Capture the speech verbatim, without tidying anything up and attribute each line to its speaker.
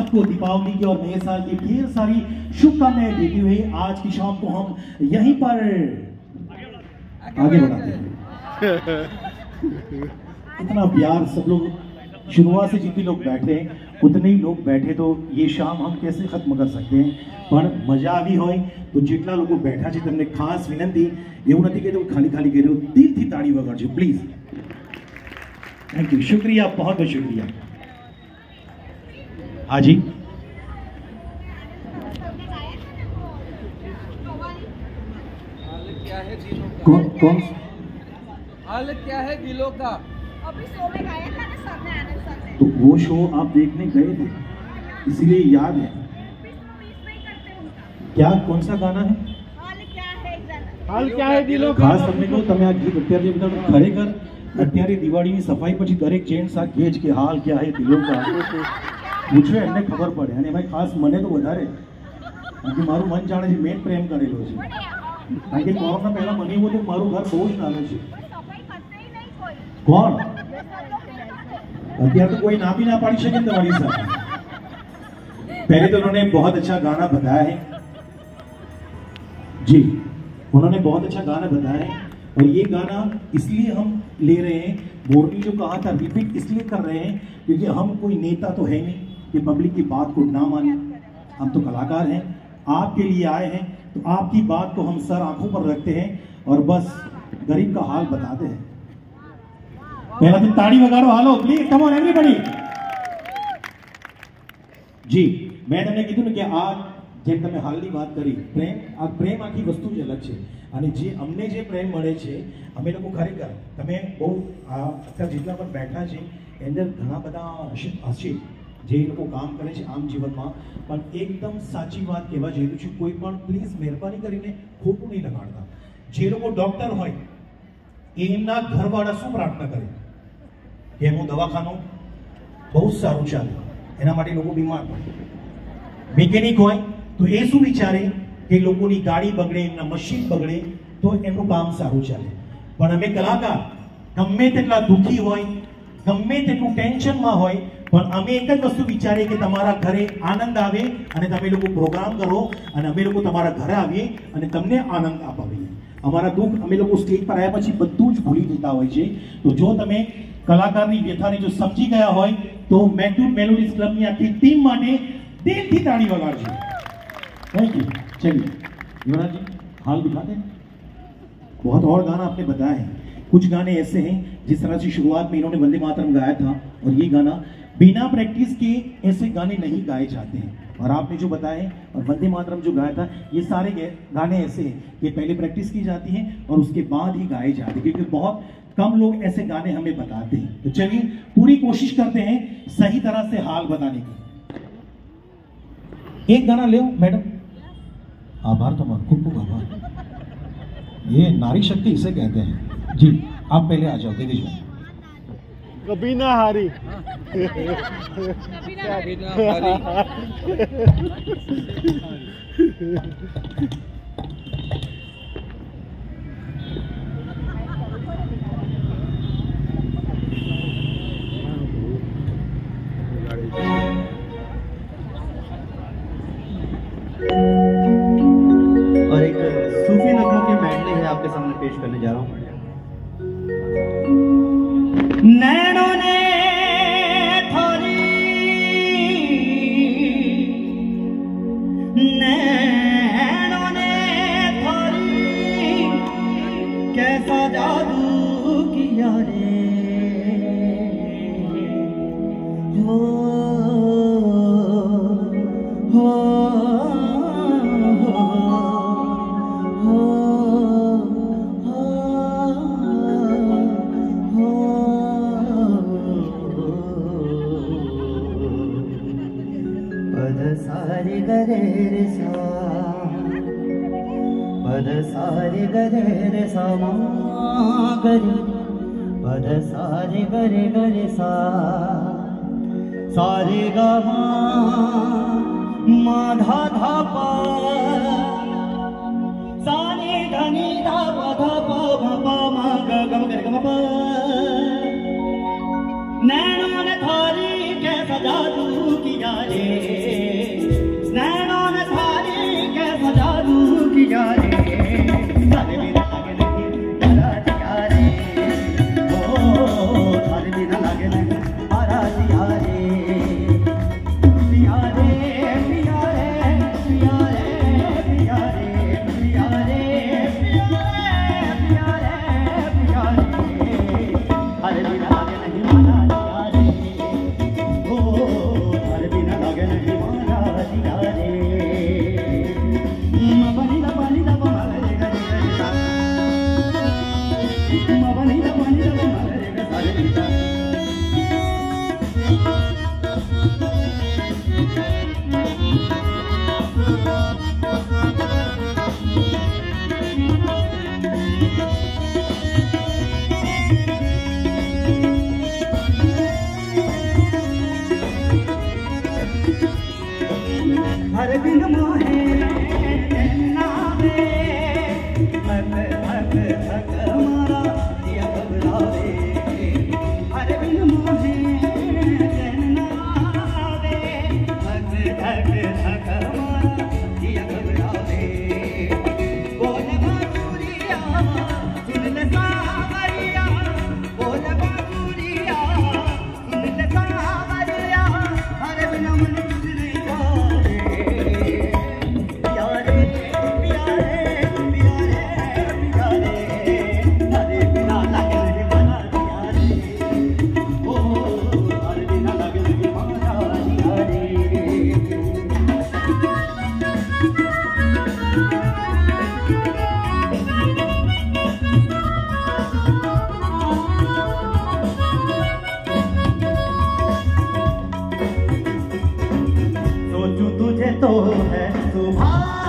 Speaker 1: सबको दीपावली की और नए साल की ढेर सारी शुभकामनाएं देते हुए आज की शाम को हम यहीं पर आगे बढ़ाते हैं। इतना प्यार सब लोग, शुरुआत से जितने लोग बैठे हैं उतने ही लोग बैठे, तो ये शाम हम कैसे खत्म कर सकते हैं? पर मजा આવી હોય તો જેટલા લોકો બેઠા છે તમને ખાસ વિનંતી, એવું નથી કે તમે ખાલી ખાલી કરી, દિલથી તાળી વગાડજો પ્લીઝ। थैंक यू, शुक्रिया, बहुत बहुत शुक्रिया। हाँ जी, कौन कौन
Speaker 2: हाल क्या है दिलों का?
Speaker 3: अभी शो में गाया था ना सर ने, आनंद सर ने।
Speaker 1: तो वो शो आप देखने गए थे इसीलिए याद है क्या? कौन सा गाना है?
Speaker 3: हाल क्या है जरा,
Speaker 2: हाल क्या है दिलों का?
Speaker 1: ખાસ તમને કહું, તમે આ ગીત અત્યારે બધા ખરેખર અત્યારે દિવાળીની સફાઈ પછી દરેક જેન્ટ્સ આ કહે છે કે હાલ क्या है दिलों का પૂછે એમને ખબર પડે। અને એમાં ખાસ મને તો વધારે, કારણ કે મારું મન જાણે છે, મેં પ્રેમ કરેલો છે। કારણ કે કોરોના પહેલા મને એવું હતું મારું ઘર બહુ જ નાનું છે।
Speaker 3: सफाई करते ही नहीं कोई।
Speaker 1: કોણ?
Speaker 3: ये सब लोग नहीं करते।
Speaker 1: અત્યારે तो कोई ना भी ना पाड़ी सके तुम्हारी साथ। पहले तो उन्होंने बहुत अच्छा गाना बताया है जी, उन्होंने बहुत अच्छा गाना बताया है और ये गाना इसलिए हम ले रहे हैं, मोरनी जो कहा था रिपीट इसलिए कर रहे हैं क्योंकि हम कोई नेता तो है नहीं कि पब्लिक की बात को ना माने। हम तो कलाकार हैं, आपके लिए आए हैं, तो आपकी बात को हम सर आंखों पर रखते हैं और बस गरीब का हाल बताते हैं। पहला दिन ताड़ी वगाड़ो, हालो प्लीज, कम ऑन एवरीबॉडी जी। मैं તમને કીધું ને કે આ જેમ તમે હાલની વાત કરી, પ્રેમ, આ પ્રેમ આખી વસ્તુ જ અલગ છે અને જે અમને જે પ્રેમ મળે છે, અમે લોકો ખરેખર તમે બહુ અત્યારે જેટલા પણ બેઠા છે એની અંદર ઘણા બધા હશે જે લોકો કામ કરે છે આમ જીવનમાં, પણ એકદમ સાચી વાત કહેવા જઈ રહ્યું છું, કોઈ પણ પ્લીઝ મહેરબાની કરીને ખોટું નહીં લગાડતા। જે લોકો ડોક્ટર હોય એમના ઘરવાળા શું પ્રાર્થના કરે કે એમનું દવાખાનું બહુ સારું ચાલે, એના માટે લોકો બીમાર પડે। મેકેનિક હોય તો એ શું વિચારે કે લોકોની ગાડી બગડે, એમના મશીન બગડે તો એમનું કામ સારું ચાલે। પણ અમે કલાકાર ગમે તેટલા દુઃખી હોય, ગમે તેટલું ટેન્શનમાં હોય, પણ અમે એક જ વસ્તુ વિચારીએ કે તમારા ઘરે આનંદ આવે અને તમે લોકો પ્રોગ્રામ કરો અને અમે લોકો તમારા ઘરે આવીએ અને તમને આનંદ અપાવીએ। અમારા દુઃખ અમે લોકો સ્ટેજ પર આવ્યા પછી બધું જ ભૂલી જતા હોય છે। તો જો તમે કલાકારની વ્યથાને જો સમજી ગયા હોય તો મેગ્નેટ મેલોડીઝ ક્લબની આખી ટીમ માટે दिल की ताड़ी वगाड़िए। Thank you. चलिए युवराज जी हाल दिखाते हैं। बहुत और गाना आपने बताया है, कुछ गाने ऐसे हैं जिस तरह से शुरुआत में इन्होंने वंदे मातरम गाया था और ये गाना बिना प्रैक्टिस के ऐसे गाने नहीं गाए जाते हैं। और आपने जो बताया और वंदे मातरम जो गाया था, ये सारे गाने ऐसे हैं कि पहले प्रैक्टिस की जाती है और उसके बाद ही गाए जाते हैं, क्योंकि बहुत कम लोग ऐसे गाने हमें बताते हैं। तो चलिए पूरी कोशिश करते हैं सही तरह से हाल बताने की। एक गाना ले मैडम। आभार तुम्हारा, खूब खूब आभार। ये नारी शक्ति इसे कहते हैं जी। आप पहले आ जाओ, दीदी जाओ।
Speaker 2: कभी ना हारी,
Speaker 3: कभी ना
Speaker 2: हारी।
Speaker 4: और एक सूफी नगमों के मेडले है आपके सामने पेश करने जा रहा हूँ।
Speaker 1: नैनों ने थोड़ी, नैनों ने थोड़ी कैसा जादू किया रे, हो हो
Speaker 4: सारे गरे सा, पद सारे गरे सा मा गरे, पद सारे गरे गरे सा, सारे गा मा मा धा धा पा, सारे धनी धा पा धा पा मा पा मा ग ग म ग म पा। नैनों ने थारी कैसा जादू किया रे, मवनी दवनी दवनी सारे गीता हर दिन मोहे नावे थक थक थक मारा दिया घबरावे हर दिन मोहे नावे थक थक थक मारा दिया घबरावे बोल बाबूरिया सुन ले सावरिया बोल बाबूरिया सुन ले सावरिया हर दिन मन तुझ नहीं जावे प्यारे प्यारे प्यारे प्यारे हरे बिना लगे लगे मना दिया रे ओ हरे बिना लगे लगे मना दिया रे सोचूं तुझे तो है सुभान